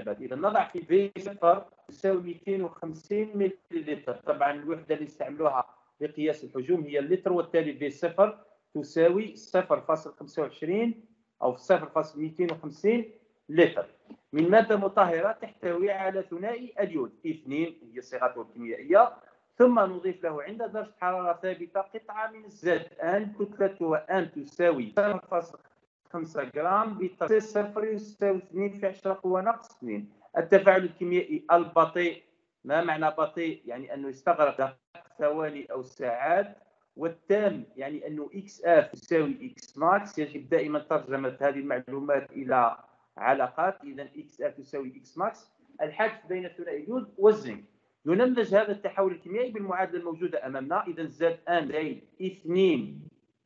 المركبات. إذا نضع في في صفر تساوي 250 مللتر. طبعا الوحدة اللي نستعملوها لقياس الحجوم هي اللتر، وبالتالي في صفر تساوي 0.25 أو 0.250 لتر من مادة مطهرة تحتوي على ثنائي اليود 2 هي صيغته الكيميائية، ثم نضيف له عند درجة حرارة ثابتة قطعة من الزاد أن كتلتها أن تساوي 0.5 جرام بتركيز صفر يساوي 2 في 10 قوة ناقص 2. التفاعل الكيميائي البطيء، ما معنى بطيء؟ يعني أنه يستغرق ثواني أو ساعات. والتام يعني أنه إكس اف يساوي إكس ماكس. يجب دائما ترجمة هذه المعلومات إلى علاقات. إذا إكس اف تساوي إكس ماكس. الحاجز بين ثنائي اليود والزنك. ننمذج هذا التحول الكيميائي بالمعادلة الموجودة أمامنا. إذا زد ان زائد 2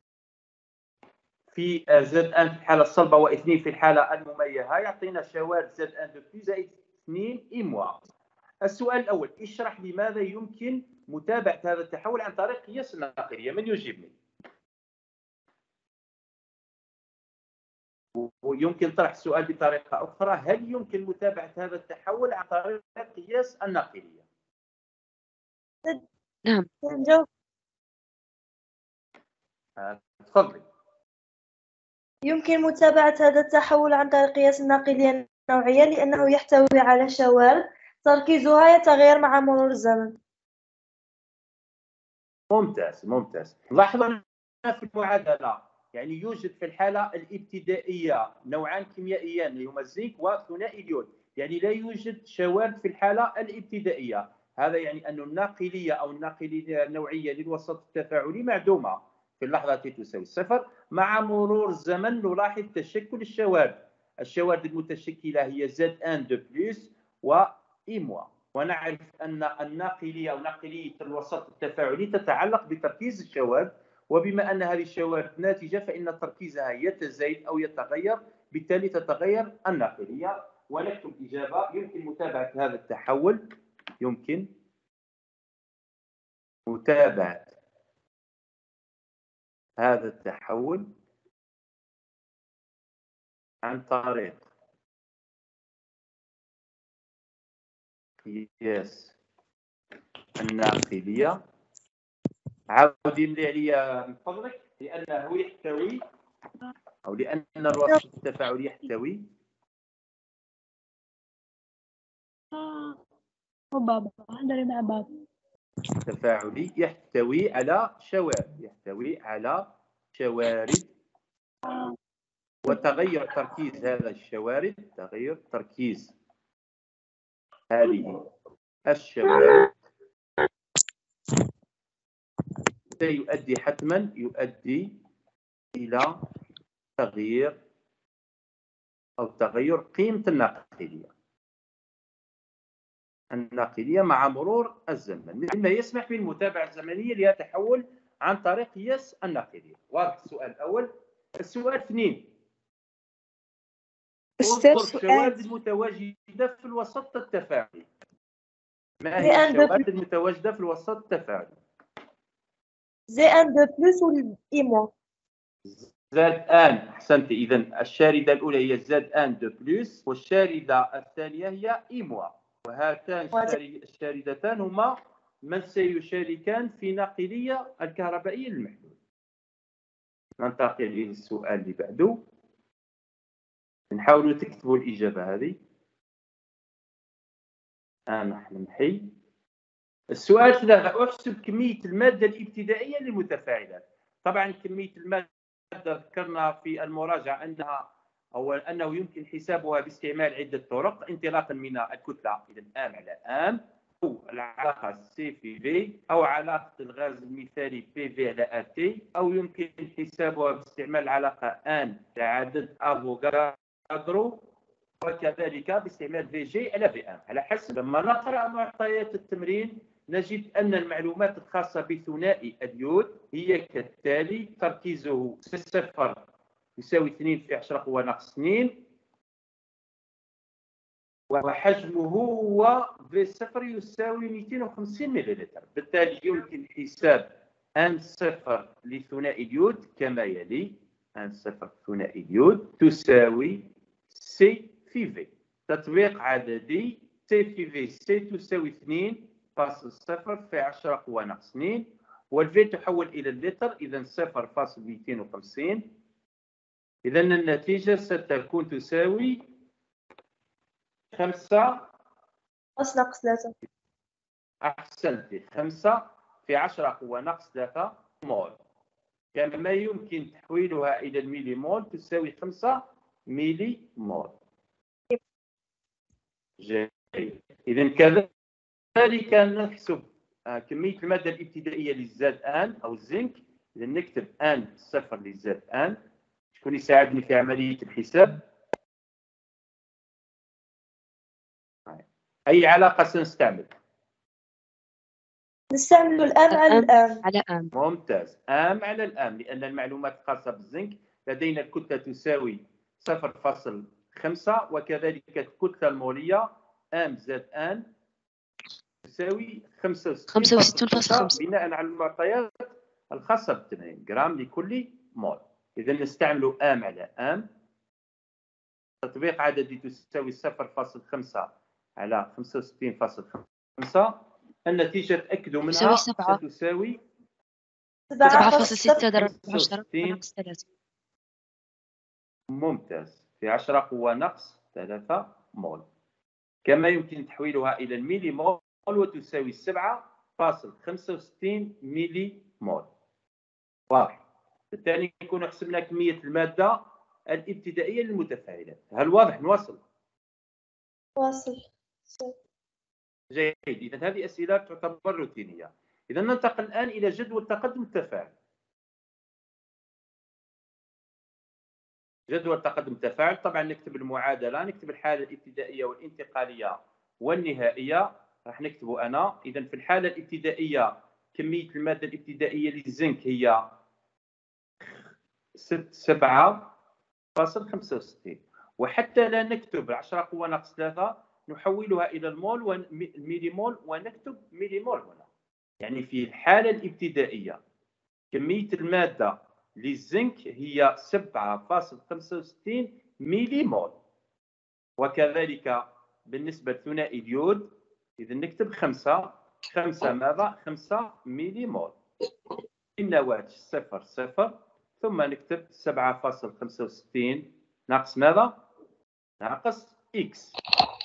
في زد ان في الحالة الصلبة و2 في الحالة المميهة يعطينا شوارد زد ان دو بي زائد 2 إموا. السؤال الأول: اشرح لماذا يمكن متابعة هذا التحول عن طريق قياس الناقلية. من يجيبني؟ ويمكن طرح السؤال بطريقة أخرى: هل يمكن متابعة هذا التحول عن طريق قياس الناقلية؟ نعم. تفضلي. يمكن متابعة هذا التحول عن طريق قياس الناقلية النوعية لأنه يحتوي على شوارد تركيزها يتغير مع مرور الزمن. ممتاز ممتاز. لاحظوا في المعادلة يعني يوجد في الحالة الابتدائية نوعان كيميائيان هما الزنك وثنائي اليود، يعني لا يوجد شوارد في الحالة الابتدائية. هذا يعني أن الناقلية أو الناقلية النوعية للوسط التفاعلي معدومة في اللحظة التي تساوي صفر. مع مرور الزمن نلاحظ تشكل الشوارد. الشوارد المتشكلة هي زد ان دو بلس وإموا. ونعرف أن الناقلية أو ناقلية الوسط التفاعلي تتعلق بتركيز الشوارد، وبما أن هذه الشوارد ناتجة فإن تركيزها يتزايد أو يتغير، بالتالي تتغير الناقلية. ونكتب إجابة: يمكن متابعة هذا التحول. يمكن متابعة هذا التحول عن طريق قياس الناقلية. عاود يملي عليا من فضلك. لأنه يحتوي أو لأن الوسط التفاعلي يحتوي بابا هضري مع بابا. تفاعلي يحتوي على شوارد، يحتوي على شوارد، وتغير تركيز هذا الشوارد، تغير تركيز هذه الشوارد سيؤدي حتما إلى تغيير قيمة الناقلية مع مرور الزمن، مما يسمح بالمتابعة الزمنية للتحول عن طريق قياس الناقلية. واضح السؤال الأول. السؤال 2: اذكر الشوارد المتواجدة في الوسط التفاعلي. ما هي الشوارد المتواجدة في الوسط التفاعلي؟ زي ان دو بلس والإيموا. زاد ان. احسنت. اذا الشارده الاولى هي زاد ان دو بلس، والشارده الثانيه هي ايموا. وهاتان الشاردتان هما من سيشاركان في ناقليه الكهربائيه للمحلول. ننتقل الى السؤال اللي بعده. نحاولوا تكتبوا الاجابه هذه. نحن نمحي. السؤال 3: احسب كميه الماده الابتدائيه للمتفاعلات. طبعا كميه الماده ذكرنا في المراجعة أنه يمكن حسابها باستعمال عدة طرق انطلاقا من الكتلة. إذا آم على آم، أو العلاقة سي في في، أو علاقة الغاز المثالي بي في على آتي، أو يمكن حسابها باستعمال العلاقة آن لعدد أفوغادرو، وكذلك باستعمال في جي على في آم. على حسب لما نقرأ معطيات التمرين نجد أن المعلومات الخاصة بثنائي اليود هي كالتالي: تركيزه صفر يساوي 2 في 10 قوة ناقص 2، وحجمه هو في صفر يساوي 250 مللتر. بالتالي يمكن حساب ان صفر لثنائي اليود كما يلي: ان صفر ثنائي اليود تساوي سي في في. تطبيق عددي سي في في سي تساوي 2.0 في 10 قوة ناقص 2 والفي تحول إلى اللتر إذا 0.250. إذا النتيجة ستكون تساوي 5 ناقص 3. أحسنتي 5 في 10 قوة ناقص 3 مول، كما يمكن تحويلها إلى الميلي مول تساوي 5 ميلي مول. جيد. إذا كذلك نحسب كمية المادة الابتدائية للزاد آن أو الزنك. إذا نكتب آن صفر للزاد آن. شكون يساعدني في عملية الحساب؟ أي علاقة سنستعمل؟ نستعمل الآن على الآن. على آن. ممتاز، آم على الآم، لأن المعلومات الخاصة بالزنك لدينا الكتلة تساوي 0.5 وكذلك الكتلة المولية آم زاد آن تساوي 65.5 بناء على المعطيات الخاصة بالتمرين جرام لكل مول. إذا نستعمل آم على آم. تطبيق عددي تساوي 0.5 على 65.5. النتيجة تأكدوا منها ستساوي 7.6 ضرب 10 ناقص 3. ممتاز، في 10 قوة ناقص 3 مول، كما يمكن تحويلها إلى الميلي مول وتساوي 7.65 ميلي مول. واضح. بالتالي نكون حسبنا كمية المادة الابتدائية للمتفاعلات. هل واضح؟ نواصل. واصل. جيد. إذا هذه أسئلة تعتبر روتينية. إذا ننتقل الآن إلى جدول تقدم التفاعل. جدول تقدم التفاعل، طبعا نكتب المعادلة، نكتب الحالة الابتدائية والانتقالية والنهائية. راح نكتبه أنا. إذا في الحالة الابتدائية كمية المادة الابتدائية للزنك هي 7.65، وحتى لا نكتب 10 قوة ناقص 3 نحولها إلى المول والميلي مول ونكتب ميلي مول هنا. يعني في الحالة الابتدائية كمية المادة للزنك هي 7.65 ميلي مول، وكذلك بالنسبة لثنائي اليود إذا نكتب 5 ماذا؟ 5 ميلي مول. النواتج 0 ثم نكتب 7.65 ناقص ماذا؟ ناقص إكس.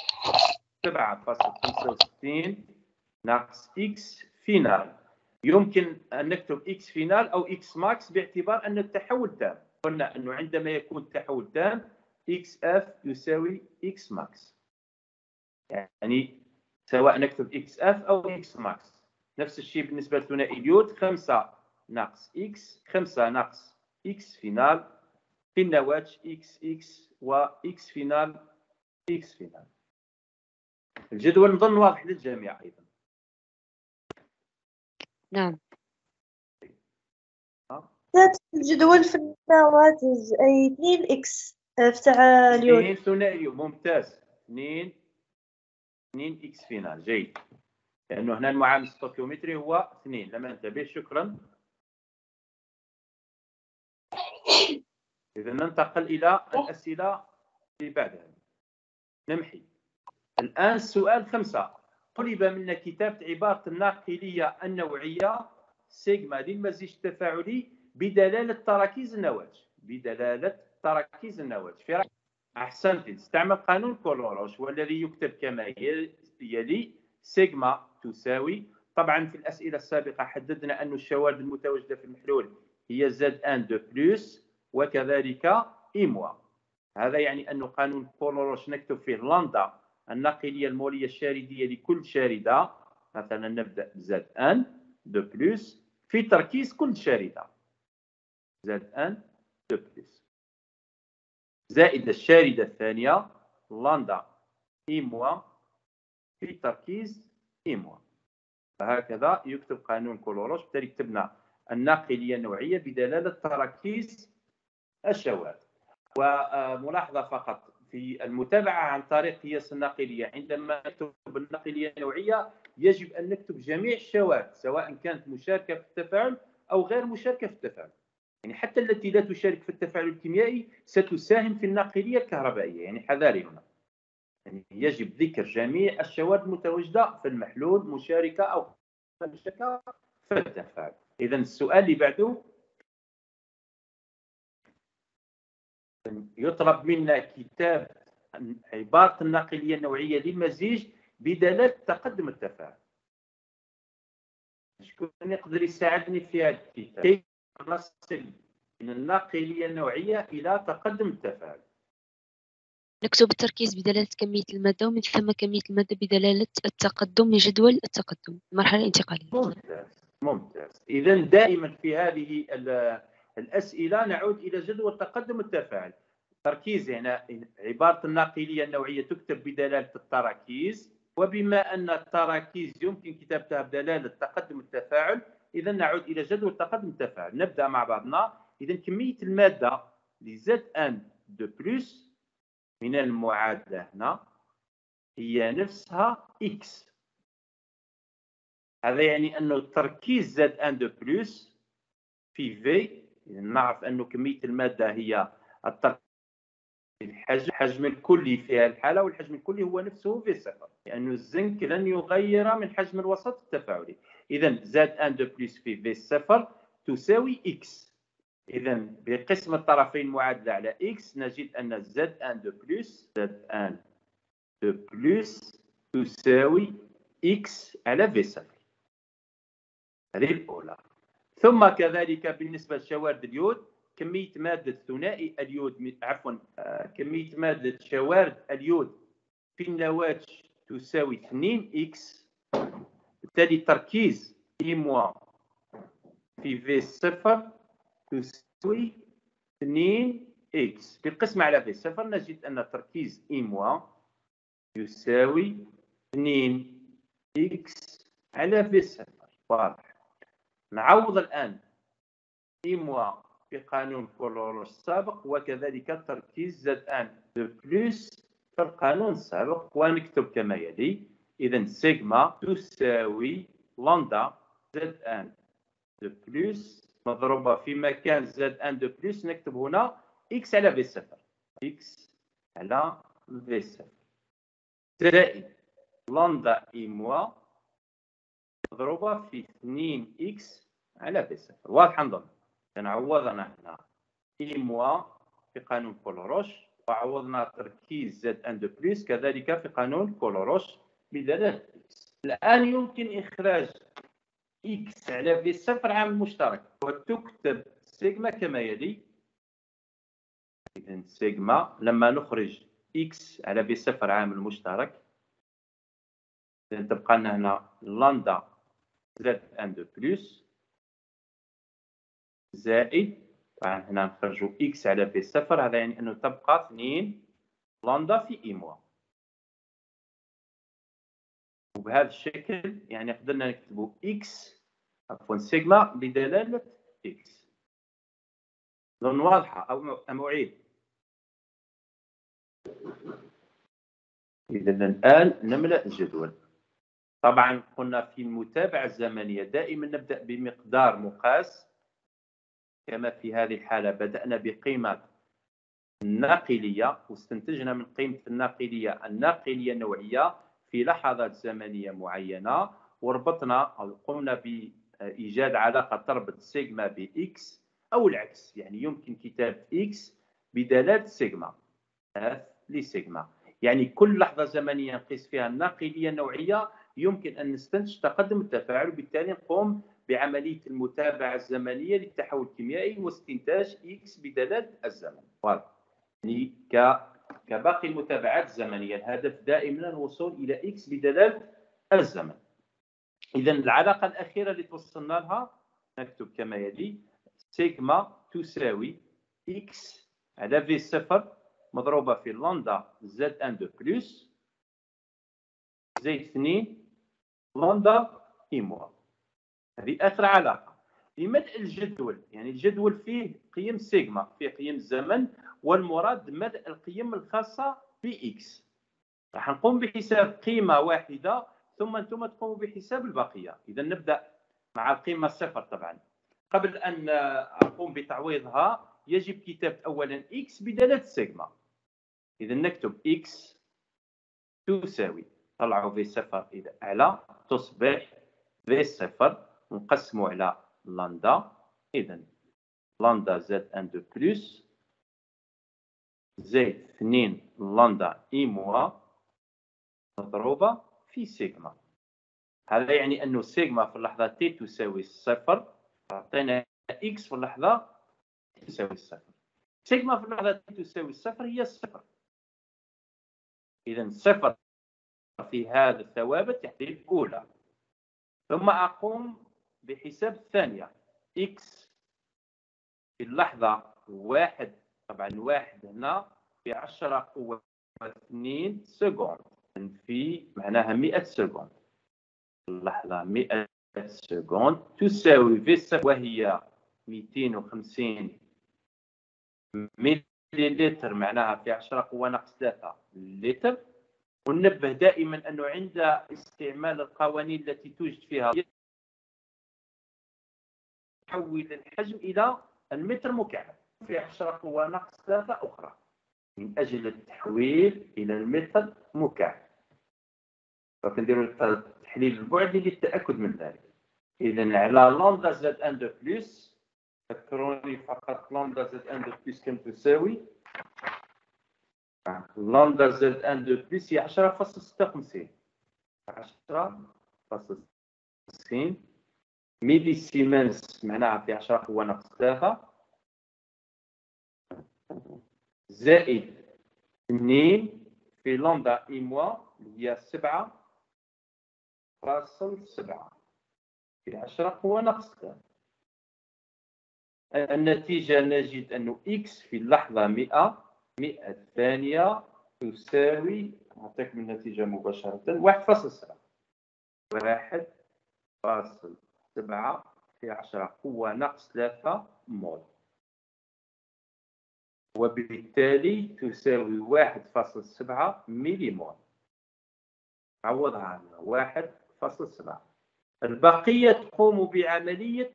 7.65 ناقص إكس فينال. يمكن أن نكتب إكس فينال أو إكس ماكس باعتبار أن التحول تام. قلنا أنه عندما يكون التحول تام إكس اف يساوي إكس ماكس، يعني سواء نكتب إكس اف أو إكس ماكس. نفس الشيء بالنسبة لثنائي اليود 5 ناقص إكس، 5 ناقص إكس فينال في النواتج إكس إكس وإكس فينال إكس فينال. الجدول نظن واضح للجميع أيضا. نعم. الجدول في النواتج أي 2 إكس بتاع اليود. 2 ثنائي. ممتاز. 2 إكس فينال. جيد، لأنه هنا المعامل الستوكيومتري هو 2. لم انتبه. شكرا. إذا ننتقل إلى الأسئلة اللي بعدها. نمحي الآن السؤال 5. طلب منا كتابة عبارة الناقلية النوعية سيجما للمزيج التفاعلي بدلالة تراكيز النواتج. بدلالة تراكيز النواتج. في رأيك؟ أحسنت. استعمل قانون كولوروش والذي يكتب كما يلي: سيجما تساوي، طبعا في الأسئلة السابقة حددنا أن الشواذ المتواجدة في المحلول هي زد ان دو بلس وكذلك اي موا. هذا يعني أن قانون كولوروش نكتب فيه لندا الناقلية المولية الشاردية لكل شاردة. مثلا نبدأ بزد ان دو بلس في تركيز كل شاردة زد ان دو بلس زائد الشاردة الثانية لندا اي موا في تركيز اي موا. فهكذا يكتب قانون كولوروش. بالتالي كتبنا الناقلية النوعية بدلالة تراكيز الشواذ. وملاحظة فقط في المتابعة عن طريق قياس الناقلية، عندما نكتب الناقلية النوعية يجب أن نكتب جميع الشواذ سواء كانت مشاركة في التفاعل أو غير مشاركة في التفاعل. يعني حتى التي لا تشارك في التفاعل الكيميائي ستساهم في الناقلية الكهربائية. يعني حذاري هنا، يعني يجب ذكر جميع الشواذ المتواجدة في المحلول مشاركة أو مشاركة في التفاعل. إذا السؤال اللي بعده يطلب منا كتاب عبارة الناقلية النوعية للمزيج بدلالة تقدم التفاعل. شكون يقدر يساعدني في هذا الكتاب؟ كيف نصل من الناقلية النوعية إلى تقدم التفاعل؟ نكتب التركيز بدلالة كمية المادة، ومن ثم كمية المادة بدلالة التقدم من جدول التقدم، المرحلة الانتقالية. ممتاز ممتاز. إذا دائما في هذه الأسئلة نعود إلى جدول تقدم التفاعل. تركيز يعني عبارة الناقلية النوعية تكتب بدلالة التراكيز، وبما أن التراكيز يمكن كتابتها بدلالة تقدم التفاعل، إذا نعود إلى جدول تقدم التفاعل. نبدأ مع بعضنا. إذا كمية المادة لZ1 من المعادلة هنا هي نفسها X. هذا يعني أن التركيز Z1 في V، نعرف أن كمية المادة هي الحجم الكلي في هذه الحالة، والحجم الكلي هو نفسه في صفر، لأن الزنك لن يغير من حجم الوسط التفاعلي. إذا Z1 في V صفر تساوي X. إذا بقسم الطرفين المعادلة على X نجد أن Z1 تساوي X على V صفر. هذه الأولى. ثم كذلك بالنسبة لشوارد اليود، كمية مادة ثنائي اليود كمية مادة شوارد اليود في النواة تساوي 2x. بالتالي تركيز I- في V صفر تساوي 2x. بالقسمة على V صفر نجد أن تركيز I- يساوي 2x على V صفر. واضح. نعوض الآن I- في قانون كولوروش السابق، وكذلك تركيز Z1 في القانون السابق، ونكتب كما يلي. إذا سيغما تساوي لندا Z1 مضروبة في مكان Z1 نكتب هنا X على V صفر، X على V صفر زائد لندا I- مضروبة في 2x على V صفر. واضح نظن؟ عوضنا هنا I- في قانون كولوروش، وعوضنا تركيز Z1 كذلك في قانون كولوروش بدلالة X. الآن يمكن إخراج X على V صفر عامل مشترك، وتكتب سيغما كما يلي. إذن سيغما لما نخرج X على V صفر عامل مشترك، إذن تبقى لنا هنا لندا Z1 زائد، طبعا هنا نخرجوا X على V صفر، هذا يعني أنه تبقى 2 لندا في I-. وبهذا الشكل يعني قدرنا نكتبوا سيغما بدلالة X. أظن واضحة أو أعيد؟ إذا الآن نملأ الجدول. طبعا قلنا في المتابعة الزمنية دائما نبدأ بمقدار مقاس، كما في هذه الحالة بدأنا بقيمة الناقلية، واستنتجنا من قيمة الناقلية النوعية في لحظات زمنية معينة، وربطنا أو قمنا بإيجاد علاقة تربط سيغما بإكس أو العكس. يعني يمكن كتابة إكس بدلالة سيغما لسيغما، يعني كل لحظة زمنية نقيس فيها الناقلية النوعية يمكن أن نستنتج تقدم التفاعل، وبالتالي نقوم بعملية المتابعة الزمنية للتحول الكيميائي واستنتاج إكس بدلالة الزمن. واضح؟ يعني كباقي المتابعات الزمنية الهدف دائما الوصول إلى إكس بدلالة الزمن. إذا العلاقة الأخيرة اللي توصلنا لها نكتب كما يلي: سيغما تساوي إكس على في صفر مضروبة في لندا Z1 زائد 2 لندا I-. هذه آخر علاقة. لملء الجدول، يعني الجدول فيه قيم سيغما، فيه قيم الزمن، والمراد ملء القيم الخاصة بإكس. راح نقوم بحساب قيمة واحدة ثم أنتم تقوموا بحساب البقية. إذا نبدأ مع القيمة صفر. طبعا قبل أن أقوم بتعويضها يجب كتابة أولا إكس بدلالة سيغما. إذا نكتب إكس تساوي، طلعوا في صفر إلى أعلى تصبح في صفر ونقسموا على لندا. إذا لندا زائد 1 دو بلس زائد 2 لندا إي موا مضروبة في سيغما. هذا يعني أنه سيغما في اللحظة تي تساوي صفر، تعطينا إكس في اللحظة تساوي صفر. سيغما في اللحظة تي تساوي صفر هي صفر. إذا صفر في هذا الثوابت يعني الأولى. ثم أقوم بحساب الثانية. إكس في اللحظة واحد، طبعا واحد هنا في 10 قوة 2 سكوند، في معناها 100 سكوند. اللحظة 100 سكوند تساوي في صفر وهي 250 مليلتر، معناها في 10 قوة ناقص 3 لتر. وننبه دائما أنه عند استعمال القوانين التي توجد فيها تحول الحجم إلى المتر مكعب في 10 قوة ناقص 3 أخرى من أجل التحويل إلى المتر مكعب. فكنديروا تحليل البعد للتأكد من ذلك. إذا على لندا زائد 1 دو بلس، فكروني فقط لندا زائد 1 دو بلس كم تساوي؟ لندا زائد 1 دو بلس هي 10.56 10.56 ميلي سيمنز، معناها في 10 قوة ناقص 3 زائد 2 في لندا إي موا اللي هي 7.7 في 10 قوة ناقص 3. النتيجة نجد أنه إكس في اللحظة 100 ثانية تساوي، نعطيكم النتيجة مباشرة، 1.7 في 10 قوة ناقص 3 مول، وبالتالي تساوي 1.7 ميلي مول. عوضها عنها 1.7. البقية تقوم بعملية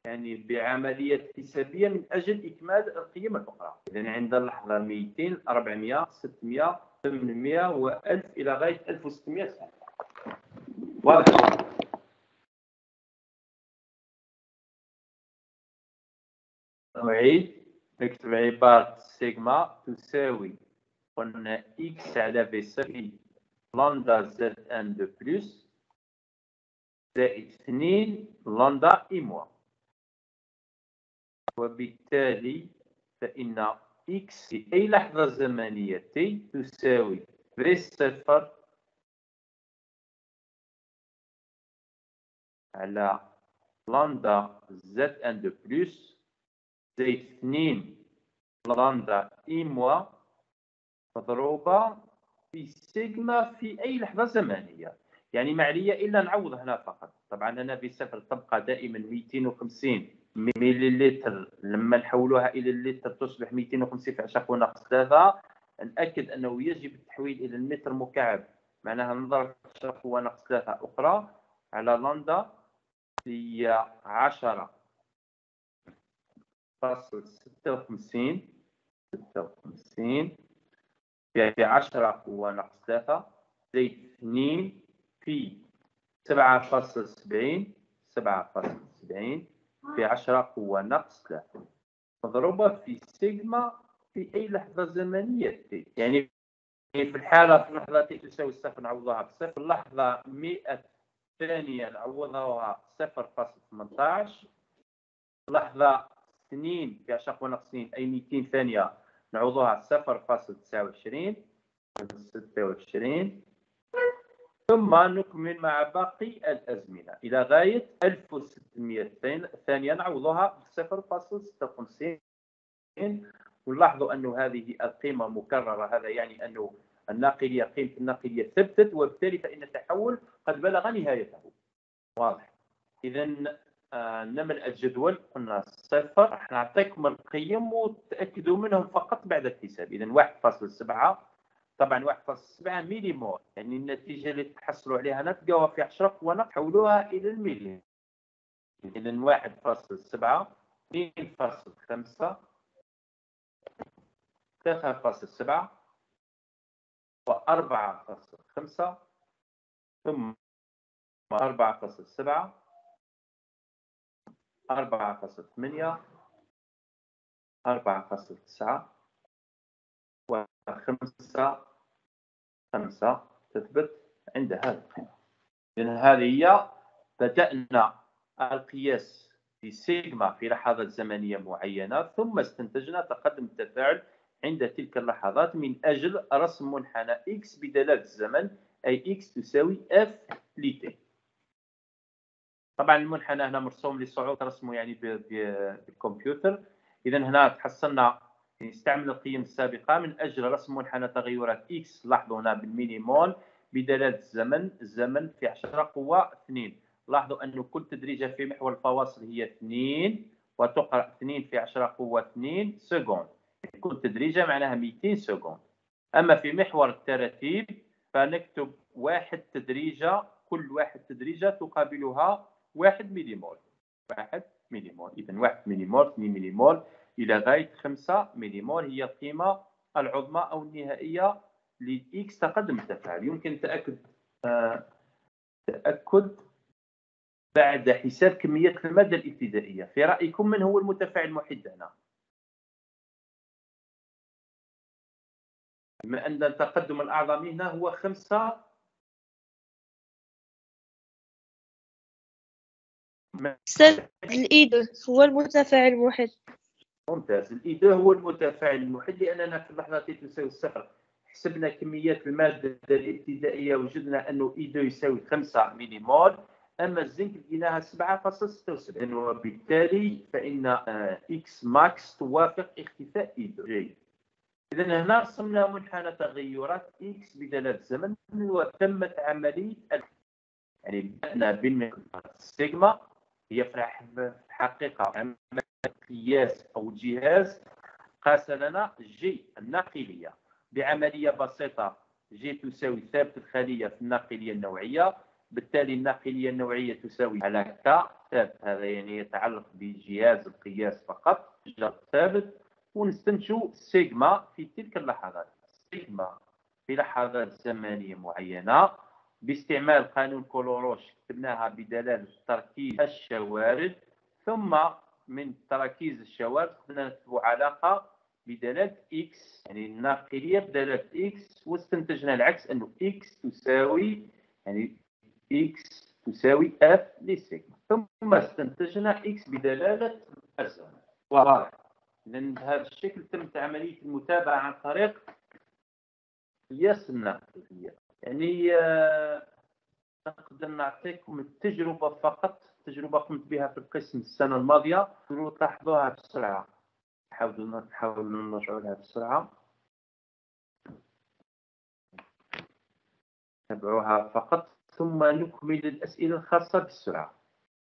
حسابية من أجل إكمال القيم الأخرى. إذن عند اللحظة 200 400 600 800 و1000 إلى غاية 1600 سنة. واضح؟ نعيد. نكتب عبارة سيغما تساوي، قلنا إكس على في صفر لندا زائد 1 دو بلس زائد 2 لندا إي موا. وبالتالي فإن إكس في أي لحظة زمنية تي تساوي في صفر على لندا زائد 1 دو بلس زائد 2 لندا إي موا مضروبة في سيغما في أي لحظة زمنية. يعني ما عليا إلا نعوض هنا فقط. طبعا أنا في صفر تبقى دائما 250 مليلتر، لما نحولوها إلى اللتر تصبح 250 في 10 قوة ناقص 3. نأكد أنه يجب التحويل إلى المتر مكعب، معناها نضرب 10 قوة ناقص 3 أخرى على لندا هي 10.56 في 10 قوة ناقص 3 زائد 2 في 7.70 في 10 قوة ناقص 3 مضروبة في سيغما في أي لحظة زمنية تي. يعني في الحالة في اللحظة تي تساوي صفر نعوضها بصفر، اللحظة 100 ثانية نعوضها 0.18، لحظة 2 في 10 قوة ناقص 2 أي 200 ثانية نعوضها 0.29 26، ثم نكمل مع باقي الأزمنة إلى غاية 1600 ثانية نعوضها ب 0.56. ونلاحظوا أن هذه القيمة مكررة، هذا يعني أن قيمة الناقلية ثبتت، وبالتالي فإن التحول قد بلغ نهايته. واضح؟ إذا نملأ الجدول. قلنا صفر، راح نعطيكم القيم وتأكدوا منهم فقط بعد الحساب. إذا 1.7، طبعا 1.7 ميلي مول، يعني النتيجة اللي تحصلوا عليها نلقاوها في 10 ونحولوها إلى الميلي. إذا 1.7 2.5 3.7 4.5 ثم 4.7 4.8 4.9 و5 تثبت عند هذه القيمة. إذن هذه هي بدأنا القياس في سيجما في لحظات زمنية معينة، ثم استنتجنا تقدم التفاعل عند تلك اللحظات من أجل رسم منحنى X بدلالة الزمن، أي X تساوي F لT. طبعا المنحنى هنا مرسوم لصعوبة رسمه يعني بالكمبيوتر. إذا هنا تحصلنا نستعمل القيم السابقة من أجل رسم منحنى تغيرات X. لاحظوا هنا بالميليمول بدلالة الزمن في 10 قوة 2. لاحظوا أن كل تدريجة في محور الفواصل هي 2 وتقرأ 2 في 10 قوة 2 سكوند. كل تدريجة معناها 200 سكوند. أما في محور التراتيب فنكتب 1 تدريجة، كل 1 تدريجة تقابلها 1 مليمول. 1 مليمول. إذا 1 مليمول 2 مليمول إلى غاية 5 مليمول هي القيمة العظمى أو النهائية لإكس تقدم التفاعل. يمكن التأكد بعد حساب كمية المادة الابتدائية. في رأيكم من هو المتفاعل المحد هنا؟ بما أن التقدم الأعظمي هنا هو 5 الإيدو هو المتفاعل المحد. ممتاز. الإيدو هو المتفاعل المحد لأننا في اللحظة التي تساوي الصفر حسبنا كميات المادة الابتدائية وجدنا أنه إيدو يساوي 5 مليمول. أما الزنك لقيناها 7.76 وبالتالي فإن إكس ماكس توافق اختفاء إيدو. جيد. إذا هنا رسمنا منحنى تغيرات إكس بدلالة الزمن وتمت عملية يعني بدأنا بالسيجما هي في الحقيقة عملية قياس أو جهاز قاس لنا جي الناقلية بعملية بسيطة. جي تساوي ثابت الخلية في الناقلية النوعية، بالتالي الناقلية النوعية تساوي على ك ثابت. هذا يعني يتعلق بجهاز القياس فقط ثابت. ونستنتج سيجما في تلك اللحظات. سيجما في لحظات زمنية معينة باستعمال قانون كولوروش كتبناها بدلالة تركيز الشوارد، ثم من تركيز الشوارد قدرنا نكتب علاقة بدلالة إكس يعني الناقلية بدلالة إكس، واستنتجنا العكس أنه إكس تساوي يعني إكس تساوي اف لسيجما، ثم استنتجنا إكس بدلالة الزمن. واضح. لأن بهذا الشكل تمت عملية المتابعة عن طريق قياس الناقلية. يعني نقدر نعطيكم التجربة فقط، تجربة قمت بها في القسم السنة الماضية، تلاحظوها بسرعة. نحاولوا نرجعوا لها بسرعة، تابعوها فقط ثم نكمل الأسئلة الخاصة بالسرعة.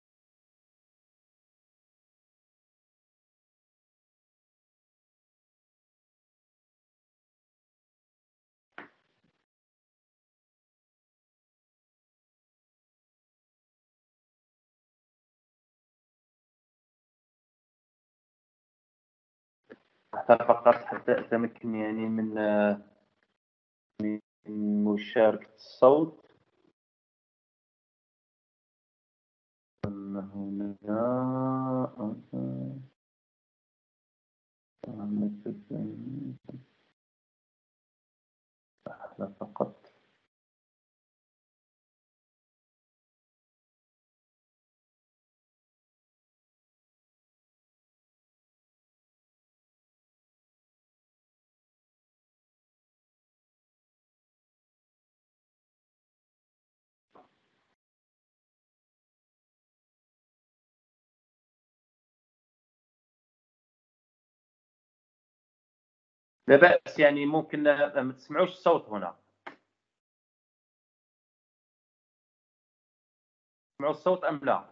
فقط حتى أتمكن يعني من مشاركة الصوت. هنا فقط لا بأس، يعني ممكن ما تسمعوش الصوت هنا. تسمعوا الصوت أم لا؟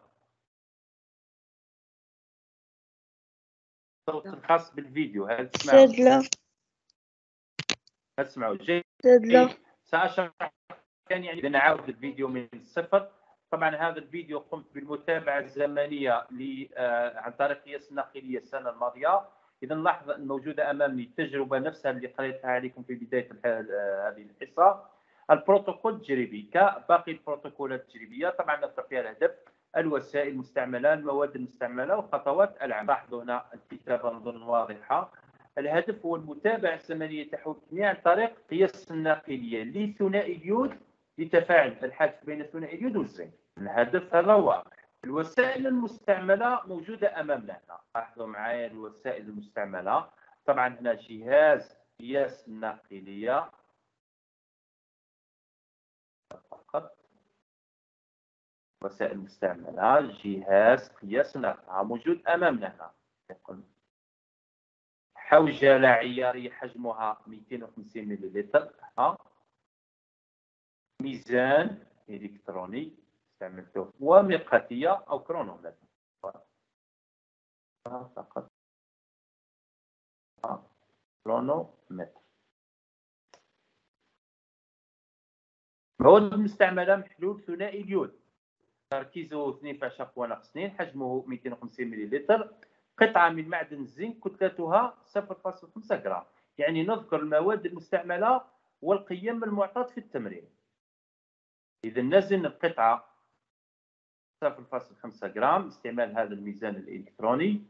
الصوت الخاص بالفيديو هل تسمعوا؟ لا. هل تسمعوا؟ جيد. لا. سأشرح يعني نعاود الفيديو من الصفر. طبعا هذا الفيديو قمت بالمتابعة الزمنية عن طريق قياس الناقلية السنة الماضية. إذا نلاحظ الموجودة أمامي التجربة نفسها اللي قريتها عليكم في بداية هذه الحصة. البروتوكول التجريبي كباقي البروتوكولات التجريبية، طبعا نذكر فيها الهدف، الوسائل المستعملة، المواد المستعملة، وخطوات العمل. لاحظوا هنا الكتابة نظن واضحة. الهدف هو المتابعة الزمنية تحول الكمية عن طريق قياس الناقلية لثنائي اليود لتفاعل الحادث بين ثنائي اليود والزنك. الهدف هذا واضح. الوسائل المستعملة موجودة أمامنا هنا. لاحظوا معايا الوسائل المستعملة. طبعا هنا جهاز قياس الناقلية فقط. وسائل مستعملة، جهاز قياس الناقلية موجود أمامنا هنا. حوجة عيارية حجمها 250 ملل. ميزان إلكتروني استعملته، ومرقاتية أو كرونومتر فقط. كرونومتر. المواد المستعملة محلول ثنائي اليود، تركيزه 2.2، حجمه 250 ملل. قطعة من معدن الزنك، كتلتها 0.5 جرام. يعني نذكر المواد المستعملة والقيم المعطاة في التمرين. إذا نزن القطعة 0.5 جرام، استعمال هذا الميزان الإلكتروني.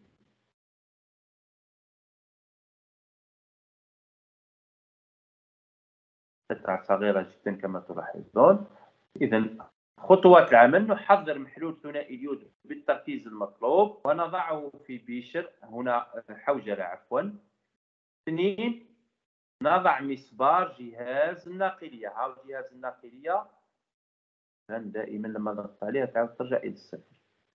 قطعة صغيرة جدا كما تلاحظون. إذا خطوات العمل: نحضر محلول ثنائي اليود بالتركيز المطلوب ونضعه في بيشر، هنا حوجلة عفوا. 2، نضع مسبار جهاز الناقلية. هاو جهاز الناقلية دائما لما ضغطت عليها تعاود ترجع إلى الصفر.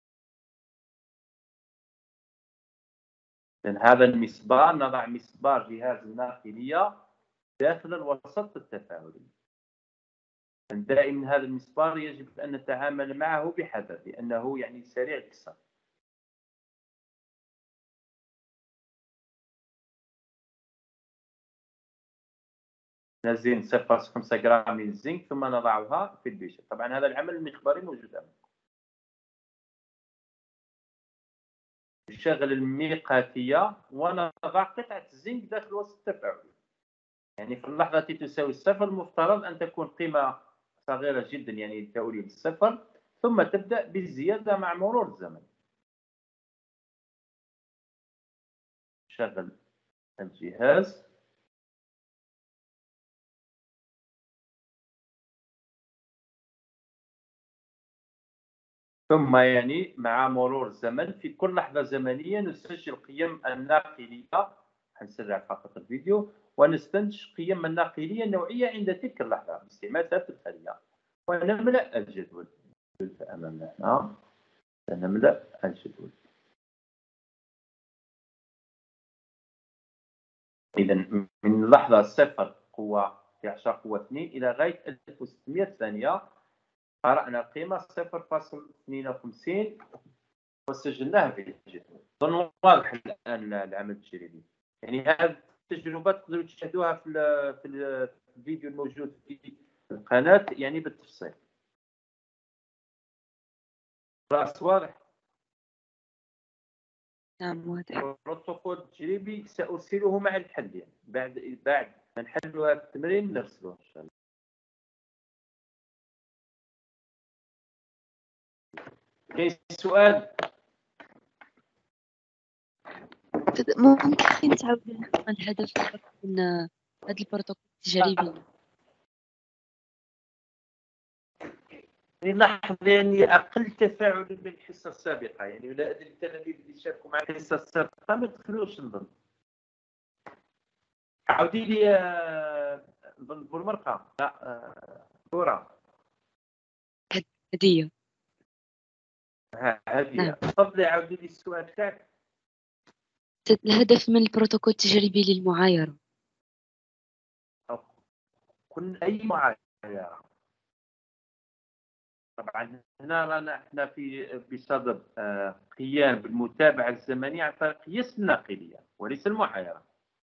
إذن هذا المسبار، نضع مسبار جهاز الناقلية داخل الوسط التفاعلي. دائما هذا المسبار يجب أن نتعامل معه بحذر، لأنه يعني سريع الكسر. نزين 0.5 جرام من الزنك ثم نضعها في البيشر. طبعا هذا العمل المخبري موجود أمامكم. نشغل المرقاتية ونضع قطعة الزنك داخل الوسط التفاعلي. يعني في اللحظة التي تساوي الصفر المفترض أن تكون قيمة صغيرة جدا، يعني تؤول بالصفر، ثم تبدأ بالزيادة مع مرور الزمن. شغل الجهاز. ثم يعني مع مرور الزمن في كل لحظة زمنية نسجل قيم الناقلية. حنسرع فقط الفيديو. ونستنتج قيم الناقلية النوعية عند تلك اللحظة باستعمال ثلاثة الخلية. ونملأ الجدول أمامنا هنا. نملأ الجدول. إذا من لحظة 0 قوة 11 قوة 2 إلى غاية 1600 ثانية قرأنا القيمة 0.52 وسجلناها في الجدول. أظن واضح الآن العمل التجريبي. يعني هذه التجربة تقدروا تشاهدوها في الفيديو الموجود في القناة يعني بالتفصيل. خلاص واضح؟ نعم واضح. البروتوكول التجريبي سأرسله مع الحل، يعني بعد ما نحل هذا التمرين نرسله إن شاء الله. كاين سؤال؟ ممكن أخي تعاود لنا الهدف من هذا البروتوكول التجريبي؟ نلاحظ يعني أقل تفاعل من الحصة السابقة، يعني ولا أدري التلاميذ اللي شاركوا مع الحصة السابقة ما دخلوش نظن. عاودي لي بالمرقة. لا كرة هدية. هذه. تفضلي عاودي لي السؤال تاعك. الهدف من البروتوكول التجريبي للمعايرة. كل أي معايرة. طبعا هنا رانا احنا بصدد قيام بالمتابعة الزمنية عن طريق قياس الناقلية وليس المعايرة.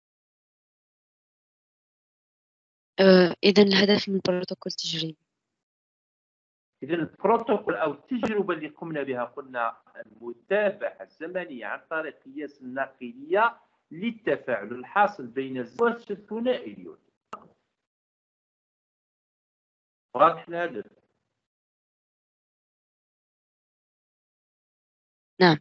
إذا الهدف من البروتوكول التجريبي. إذا البروتوكول أو التجربة اللي قمنا بها قلنا المتابعة الزمنية عن طريق قياس الناقلية للتفاعل الحاصل بين الزواج الثنائي اليود. واضح الهدف؟ نعم.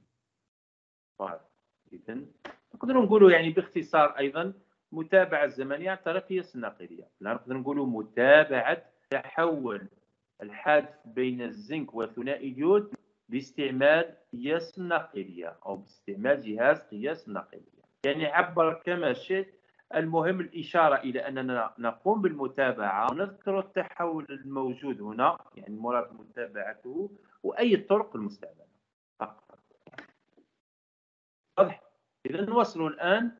إذا نقدر نقولوا يعني باختصار أيضا متابعة زمنية عن طريق قياس الناقلية. نقدر نقولوا متابعة تحول الحادث بين الزنك وثنائي اليود باستعمال قياس الناقلية أو باستعمال جهاز قياس الناقلية. يعني عبر كما شئت، المهم الإشارة إلى أننا نقوم بالمتابعة ونذكر التحول الموجود هنا، يعني المراد متابعته وأي الطرق المستعملة فقط. واضح؟ إذا نواصل الآن.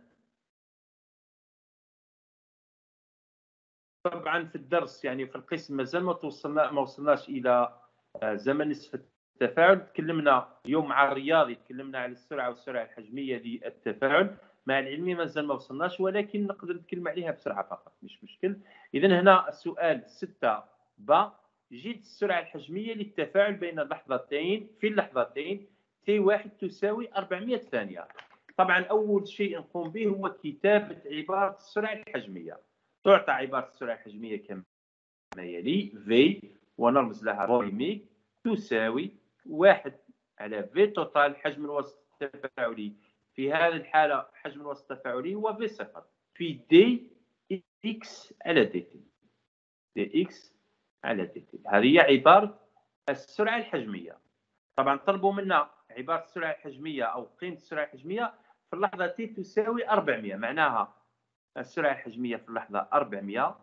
طبعا في الدرس يعني في القسم مازال ما وصلناش إلى زمن نصف التفاعل. تكلمنا اليوم على الرياضي، تكلمنا على السرعة والسرعة الحجمية للتفاعل. مع العلمي مازال ما وصلناش، ولكن نقدر نتكلم عليها بسرعة فقط، مش مشكل. إذا هنا السؤال 6 ب، جد السرعة الحجمية للتفاعل بين اللحظتين في اللحظتين T1 تساوي 400 ثانية. طبعا أول شيء نقوم به هو كتابة عبارة السرعة الحجمية. تعطى عبارة السرعة الحجمية كما يلي: V ونرمز لها روميك تساوي 1 على في توتال حجم الوسط التفاعلي. في هذه الحالة حجم الوسط التفاعلي هو في صفر في دي إكس على دي تي. دي إكس على دي تي، هذه هي عبارة السرعة الحجمية. طبعا طلبوا منا عبارة السرعة الحجمية أو قيمة السرعة الحجمية في اللحظة تي تساوي 400، معناها السرعة الحجمية في اللحظة 400،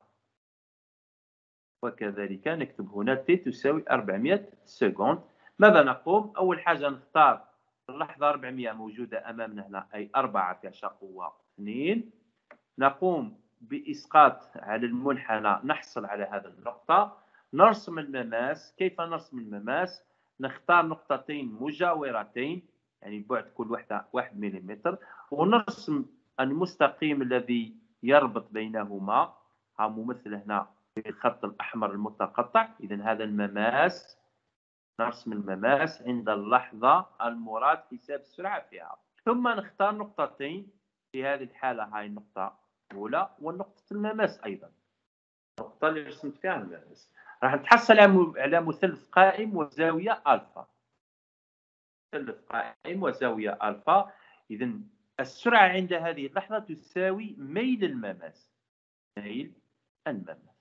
وكذلك نكتب هنا تي تساوي 400 سكوند. ماذا نقوم؟ أول حاجة نختار اللحظة 400 موجودة أمامنا هنا، أي 4 في 10 قوة 2. نقوم بإسقاط على المنحنى، نحصل على هذه النقطة. نرسم المماس. كيف نرسم المماس؟ نختار نقطتين مجاورتين، يعني بعد كل واحدة 1 ملم، ونرسم المستقيم الذي يربط بينهما، ها ممثل هنا بالخط الأحمر المتقطع. إذا هذا المماس، نرسم المماس عند اللحظة المراد حساب السرعة فيها. ثم نختار نقطتين، في هذه الحالة هاي النقطة الأولى ونقطة المماس أيضا، النقطة اللي رسمت فيها المماس. راح نتحصل على مثلث قائم وزاوية ألفا. مثلث قائم وزاوية ألفا. إذا السرعة عند هذه اللحظة تساوي ميل المماس. ميل المماس.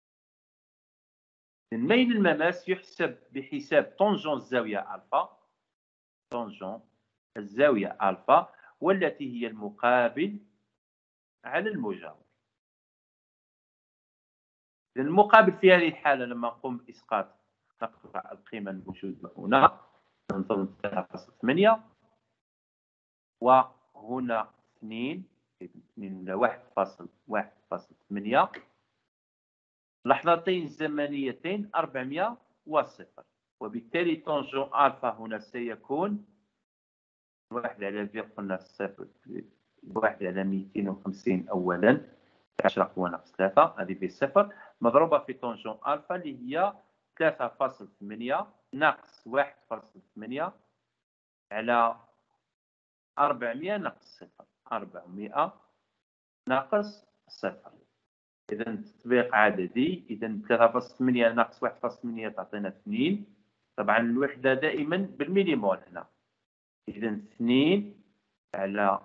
ميل المماس يحسب بحساب طونجون الزاوية ألفا. طونجون الزاوية ألفا، والتي هي المقابل على المجاور. المقابل في هذه الحالة لما نقوم بإسقاط نقطع القيمة الموجودة هنا، ننتظم 3.8 وهنا 2 من 1.1.8، لحظتين زمنيتين 400 وصفر، وبالتالي طونجون ألفا هنا سيكون 1 على في، قلنا 1 على 250 أولا 10 قوة ناقص 3، هذه في صفر، مضروبة في طونجون ألفا اللي هي 3.8 ناقص 1.8 على 400 ناقص صفر، 400 ناقص صفر. إذا تطبيق عددي، إذا 3.8 ناقص 1.8 تعطينا 2. طبعا الوحدة دائما بالمليمول هنا. إذا 2 على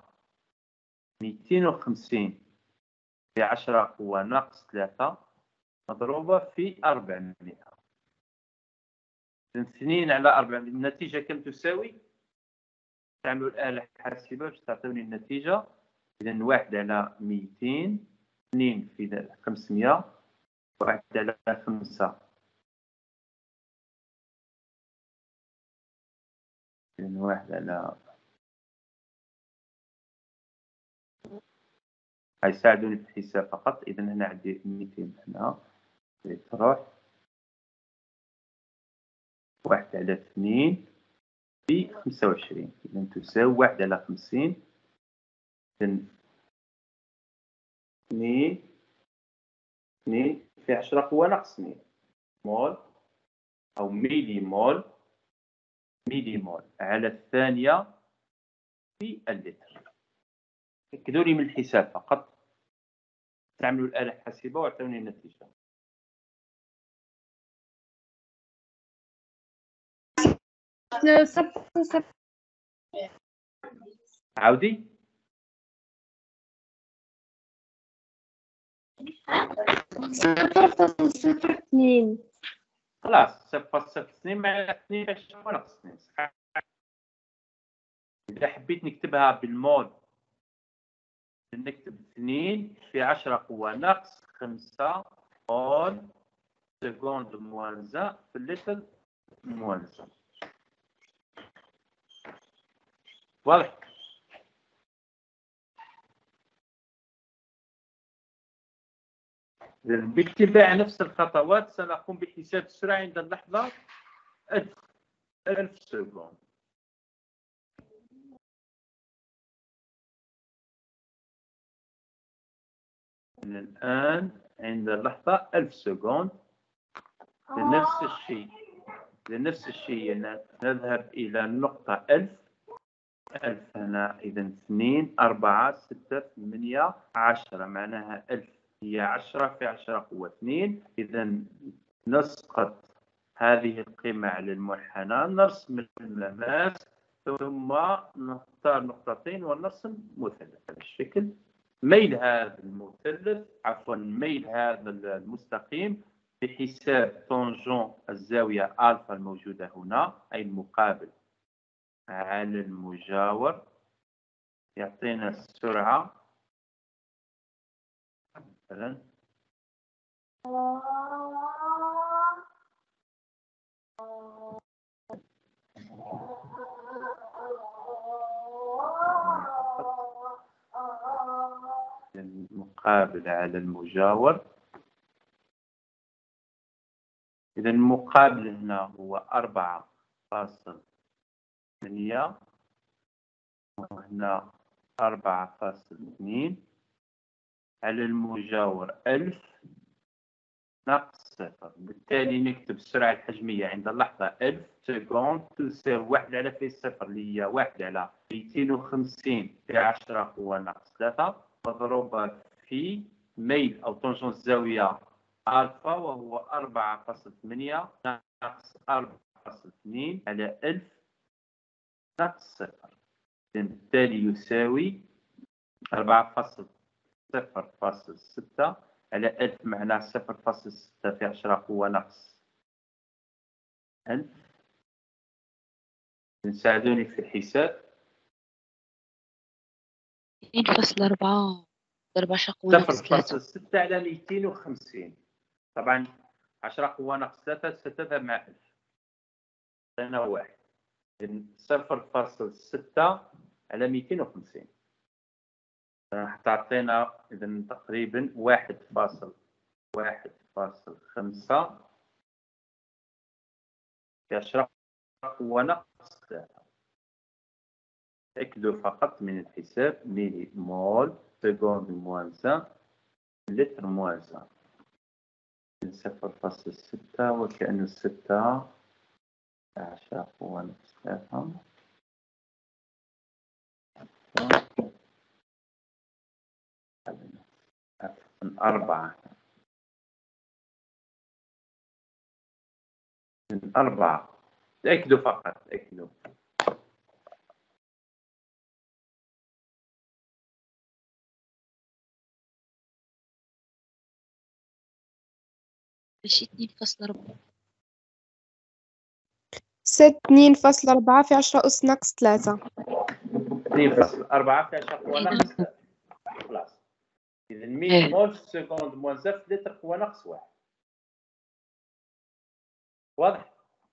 250 في 10 قوة ناقص 3 مضروبة في 400. 2 على 400 النتيجة كم تساوي؟ تعملوا الآلة الحاسبة باش تعطوني النتيجة. إذا 1 على 200، 2 في 500، 1 على 5. إذا 1 على، هيساعدوني في الحساب فقط. إذا هنا عندي 200 هنا تروح 1 على 2 في 25، إذا تساوي 1 على 50. إذا 2 في 10 قوة ناقص 2 مول أو ميلي مول، ميلي مول على الثانية في اللتر. اكدوا لي من الحساب فقط، استعملوا الآلة الحاسبة واعطوني النتيجة. عاودي. 0.02. خلاص 0.02 مع 2 باش ناقص 2. إذا حبيت نكتبها بالمول نكتب 2 في 10 قوة ناقص 5 مول سكوند موان 1 في اللتر موان 1. واضح؟ باتباع نفس الخطوات سنقوم بحساب السرعة عند اللحظة 1000 سكوند. الآن عند اللحظة 1000 سكوند لنفس الشيء نذهب إلى النقطة 1000 هنا. إذا 2 4 6 8 10 معناها 1000 هي 10 في 10 قوة 2. إذا نسقط هذه القيمة على المنحنى، نرسم المماس ثم نختار نقطتين ونرسم مثلث بهذا الشكل. ميل هذا المثلث ميل هذا المستقيم بحساب طونجون الزاوية ألفا الموجودة هنا أي المقابل على المجاور يعطينا السرعة مثلا المقابل على المجاور. إذا المقابل هنا هو 4.8 وهنا 4.2 على المجاور 1000 ناقص 0. بالتالي نكتب السرعة الحجمية عند اللحظة 1000 سكوند تساوي 1 على في 0 اللي هي 1 على 250 في 10 قوة ناقص 3 مضروبة في ميل أو طنجون الزاوية ألفا وهو 4.8 ناقص 4.2 على 1000 ناقص 0. بالتالي يساوي 4.0.6 على 1000 معناه 0.6 في 10 قوة ناقص 1000. تساعدوني في الحساب. 2.4 ضرب 10 قوة ناقص 3 0.6 على 250. طبعا 10 قوة ناقص 3 ستذهب مع 1000 عطينا 1. 0.6 على 250 راح تعطينا إذا تقريبا 1.5 في 10 قوة ناقص 3. تأكدوا فقط من الحساب ميلي مول سكوند موان 1 لتر موان 1. 0.6 وكأن 6 10 قوة ناقص 3 4. تأكدوا فقط تأكدوا. ماشي 2.4 2.4 في 10 أس ناقص 3. 2.4 في 10 قوة ناقص 3. خلاص. إذا 100 مول سكوند موان 0 لتر قوة ناقص 1. واضح؟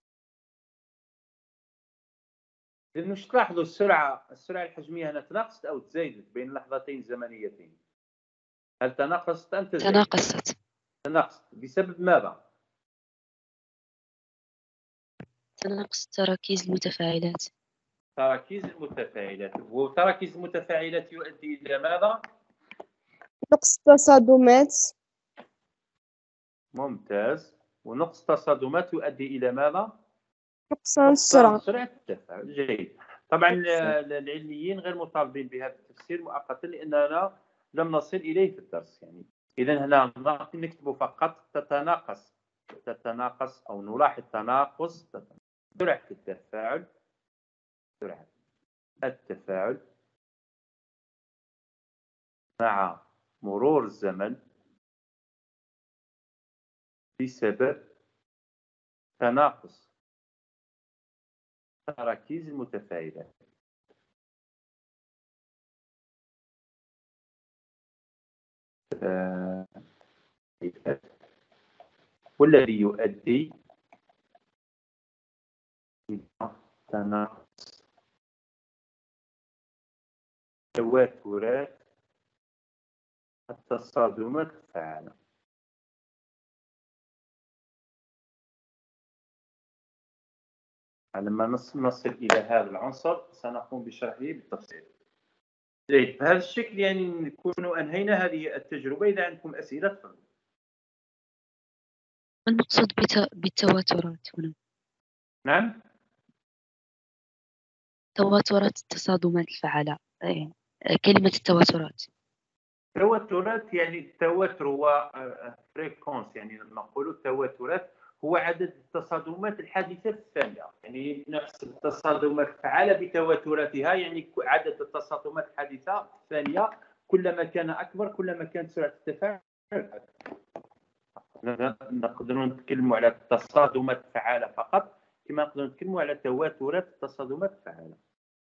إذا مش تلاحظوا السرعة الحجمية هنا تناقصت أو تزايدت بين لحظتين زمنيتين؟ هل تناقصت أم تزايدت؟ تناقصت بسبب ماذا؟ تناقص تراكيز المتفاعلات. تراكيز المتفاعلات. وتراكيز المتفاعلات يؤدي إلى ماذا؟ نقص تصادمات. ممتاز. ونقص تصادمات يؤدي إلى ماذا؟ نقصان السرعة. سرعة التفاعل. جيد. طبعا العلميين غير مطالبين بهذا التفسير مؤقتا لاننا لم نصل اليه في الدرس. يعني اذا هنا نكتب فقط تتناقص او نلاحظ تناقص سرعه التفاعل مع مرور الزمن بسبب تناقص تراكيز المتفاعلات. والذي يؤدي إلى تناقص تواترات التصادمات الفعالة. لما نصل إلى هذا العنصر سنقوم بشرحه بالتفصيل. بهذا الشكل يعني نكون أنهينا هذه التجربة. إذا عندكم أسئلة تفضلوا. ما المقصود بالتواترات هنا؟ نعم، تواترات التصادمات الفعالة. كلمة التواترات يعني التواتر هو فريكونس، يعني نقول التواترات هو عدد التصادمات الحادثة في الثانية. يعني نفس التصادمات الفعالة بتواتراتها، يعني عدد التصادمات الحادثة في الثانية كلما كان أكبر كلما كانت سرعة التفاعل أكبر. نقدر نتكلم على التصادمات الفعالة فقط كما نقدر نتكلم على تواترات التصادمات الفعالة.